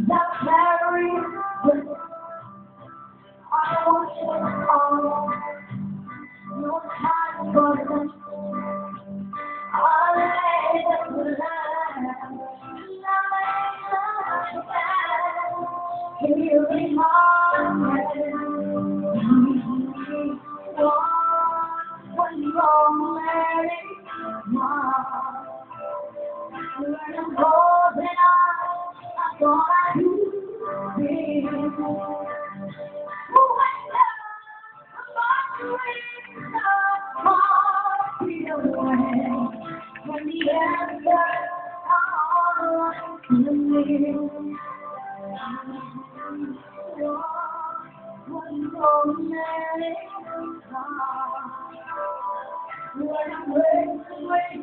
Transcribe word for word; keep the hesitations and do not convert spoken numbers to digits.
Not very good. I want you all. No time for this. I'll lay the line. He'll be hard. When you're married, when I'm holding on, I thought I knew you. When the answers are in me, when you're married, when I'm waiting,